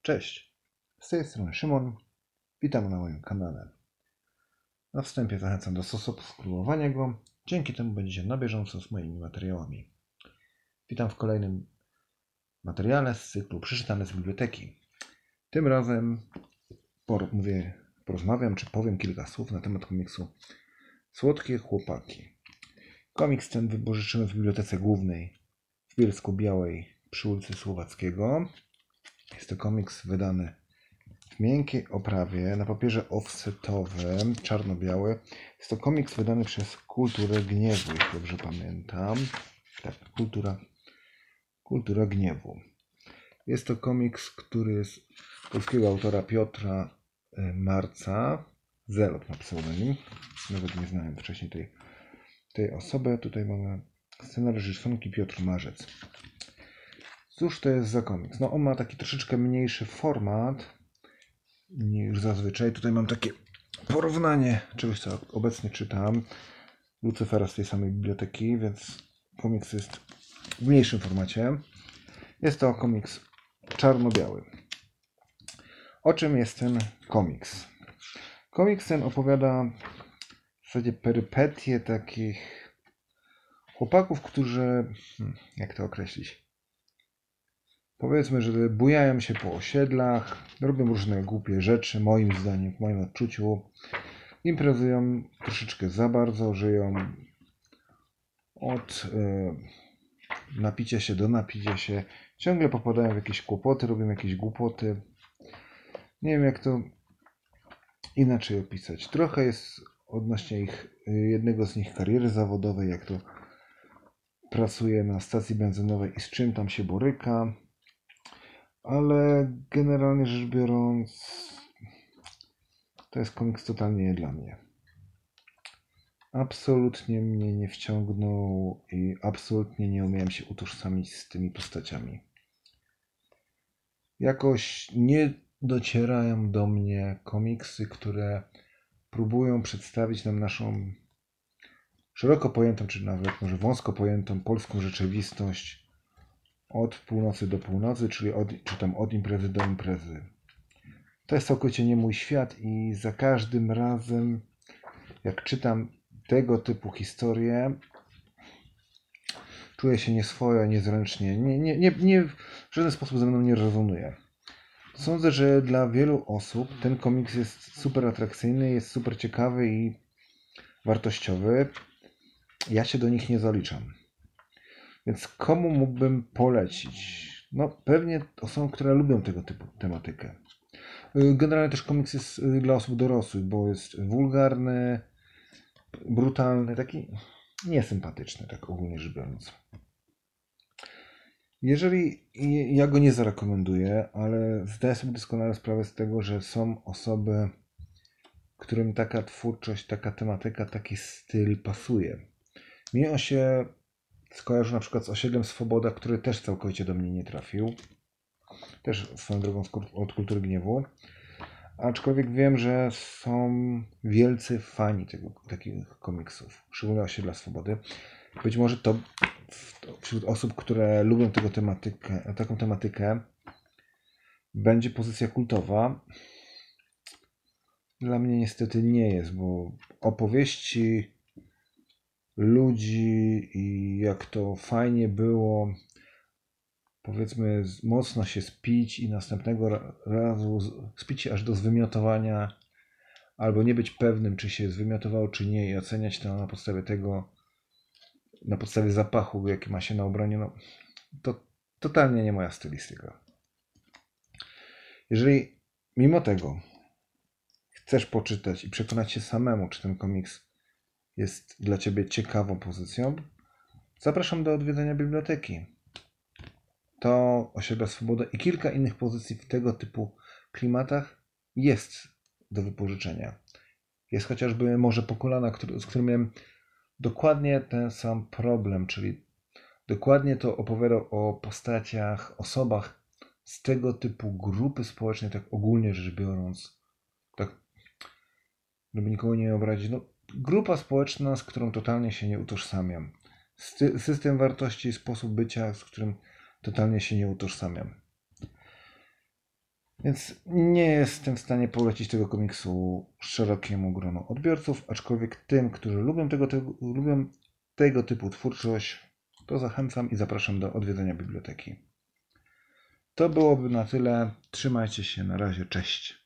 Cześć, z tej strony Szymon, witam na moim kanale. Na wstępie zachęcam do subskrybowania go, dzięki temu będziecie na bieżąco z moimi materiałami. Witam w kolejnym materiale z cyklu Przeczytane z biblioteki. Tym razem porozmawiam czy powiem kilka słów na temat komiksu Słodkie Chłopaki. Komiks ten wypożyczyłem w Bibliotece Głównej w Bielsku-Białej przy ulicy Słowackiego. Jest to komiks wydany w miękkiej oprawie, na papierze offsetowym, czarno-biały. Jest to komiks wydany przez Kulturę Gniewu, jeśli dobrze pamiętam. Tak, Kultura Gniewu. Jest to komiks, który jest polskiego autora Piotra Marca. Zelot ma pseudonim. Nawet nie znałem wcześniej tej osoby. Tutaj mamy scenariusz rysunki Piotr Marzec. Cóż to jest za komiks? No on ma taki troszeczkę mniejszy format niż zazwyczaj. Tutaj mam takie porównanie czegoś, co obecnie czytam. Lucyfera z tej samej biblioteki, więc komiks jest w mniejszym formacie. Jest to komiks czarno-biały. O czym jest ten komiks? Komiks ten opowiada w zasadzie perypetie takich chłopaków, którzy, jak to określić? Powiedzmy, że bujają się po osiedlach, robią różne głupie rzeczy, moim zdaniem, w moim odczuciu. Imprezują troszeczkę za bardzo, żyją od napicia się do napicia się. Ciągle popadają w jakieś kłopoty, robią jakieś głupoty. Nie wiem, jak to inaczej opisać. Trochę jest odnośnie jednego z nich kariery zawodowej, jak to pracuje na stacji benzynowej i z czym tam się boryka. Ale generalnie rzecz biorąc, to jest komiks totalnie nie dla mnie. Absolutnie mnie nie wciągnął i absolutnie nie umiałem się utożsamić z tymi postaciami. Jakoś nie docierają do mnie komiksy, które próbują przedstawić nam naszą szeroko pojętą, czy nawet może wąsko pojętą polską rzeczywistość od północy do północy, czyli od imprezy do imprezy. To jest całkowicie nie mój świat i za każdym razem, jak czytam tego typu historie, czuję się nieswojo, niezręcznie. Nie, w żaden sposób ze mną nie rezonuje. Sądzę, że dla wielu osób ten komiks jest super atrakcyjny, jest super ciekawy i wartościowy. Ja się do nich nie zaliczam. Więc komu mógłbym polecić? No pewnie osobom, które lubią tego typu tematykę. Generalnie też komiks jest dla osób dorosłych, bo jest wulgarny, brutalny, taki niesympatyczny, tak ogólnie rzecz biorąc. Jeżeli ja go nie zarekomenduję, ale zdaję sobie doskonale sprawę z tego, że są osoby, którym taka twórczość, taka tematyka, taki styl pasuje. Mi on się skojarzył na przykład z Osiedlem Swoboda, który też całkowicie do mnie nie trafił. Też swoją drogą od Kultury Gniewu. Aczkolwiek wiem, że są wielcy fani takich komiksów, szczególnie Osiedla Swobody. Być może to wśród osób, które lubią taką tematykę, będzie pozycja kultowa. Dla mnie niestety nie jest, bo opowieści ludzi i jak to fajnie było, powiedzmy, mocno się spić i następnego razu spić się aż do zwymiotowania, albo nie być pewnym, czy się zwymiotowało, czy nie, i oceniać to na podstawie tego, na podstawie zapachu, jaki ma się na ubraniu, no, to totalnie nie moja stylistyka. Jeżeli mimo tego chcesz poczytać i przekonać się samemu, czy ten komiks jest dla Ciebie ciekawą pozycją, zapraszam do odwiedzenia biblioteki. To Osiedla Swoboda i kilka innych pozycji w tego typu klimatach jest do wypożyczenia. Jest chociażby Morze Pokulana, z którym miałem dokładnie ten sam problem, czyli dokładnie to opowiadał o postaciach, osobach z tego typu grupy społecznej, tak ogólnie rzecz biorąc. Tak, żeby nikogo nie obrazić. No, grupa społeczna, z którą totalnie się nie utożsamiam. System wartości i sposób bycia, z którym totalnie się nie utożsamiam. Więc nie jestem w stanie polecić tego komiksu szerokiemu gronu odbiorców, aczkolwiek tym, którzy lubią tego typu twórczość, to zachęcam i zapraszam do odwiedzenia biblioteki. To byłoby na tyle. Trzymajcie się, na razie, cześć.